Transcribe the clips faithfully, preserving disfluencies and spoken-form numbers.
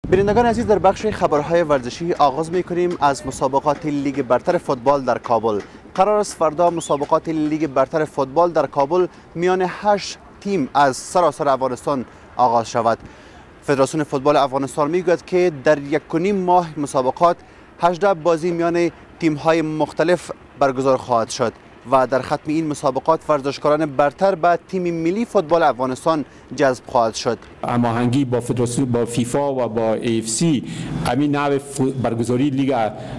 بینندگان عزیز، در بخش خبرهای ورزشی آغاز می‌کنیم از مسابقات لیگ برتر فوتبال در کابل. قرار است فردا مسابقات لیگ برتر فوتبال در کابل میان هشت تیم از سراسر افغانستان آغاز شود. فدراسیون فوتبال افغانستان میگوید که در یک و نیم ماه مسابقات هجده بازی میان تیم‌های مختلف برگزار خواهد شد و در ختم این مسابقات ورزشکاران برتر به تیم ملی فوتبال افغانستان جذب خواهد شد. هماهنگی با فدراسیون، با فیفا و با ای اف سی همین نوع برگزاری لیگ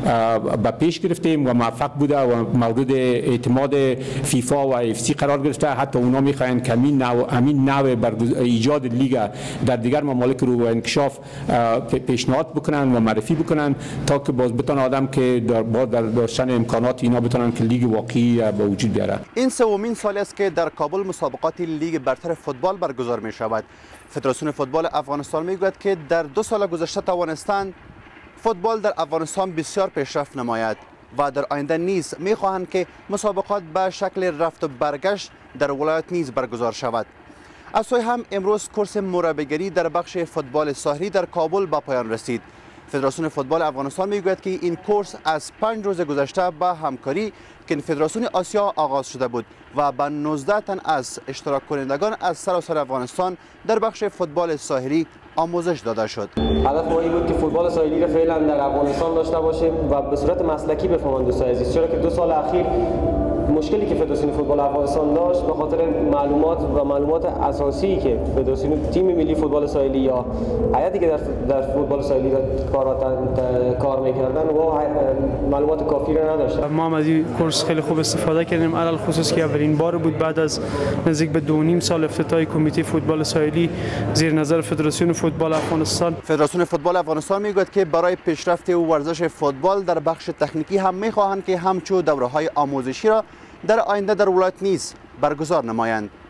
به پیش گرفتیم و موفق بوده و مورد اعتماد فیفا و ای اف سی قرار گرفته. حتی اونا میخواین که همین نوع همین نوع ایجاد لیگ در دیگر ممالک رو انکشاف پیشنهاد بکنن و معرفی بکنن تا که باز بتونه آدم که در با در داشتن امکانات اینا بتونن که لیگ واقعی به وجود بیاره. این سومین سال است که در کابل مسابقات لیگ برتر فوتبال برگزار می شود. فدراسیون فوتبال افغانستان میگوید که در دو سال گذشته توانستند فوتبال در افغانستان بسیار پیشرفت نماید و در آینده نیز میخواهند که مسابقات به شکل رفت و برگشت در ولایت نیز برگزار شود. از سوی هم امروز کورس مربیگری در بخش فوتبال ساحلی در کابل به پایان رسید. فدراسیون فوتبال افغانستان میگوید که این کورس از پنج روز گذشته با همکاری که فدراسیون آسیا آغاز شده بود و به نوزده تن از اشتراک کنندگان از سراسر افغانستان در بخش فوتبال ساحلی آموزش داده شد. هدف ما این بود که فوتبال ساحلی را فعلا در افغانستان داشته باشیم و به صورت مسلکی بفهمند دوستان عزیز، چرا که دو سال اخیر مشکلی که فدراسیون فوتبال افغانستان داشت به خاطر معلومات و معلومات اساسی که فدراسیون تیم ملی فوتبال ساحلی یا هیئتی که در در فوتبال ساحلی کار کار می‌کردن و معلومات کافی را نداشتن. ما از این کورس خیلی خوب استفاده کردیم، علل خصوص که اولین بار بود بعد از نزدیک به دو نیم سال افتتاح کمیته فوتبال ساحلی زیر نظر فدراسیون فوتبال افغانستان. فدراسیون فوتبال افغانستان میگوید که برای پیشرفت ورزش فوتبال در بخش تکنیکی هم می‌خواهند که همچون دوره‌های آموزشی را در آینده در ولایت نیز برگزار نمایند.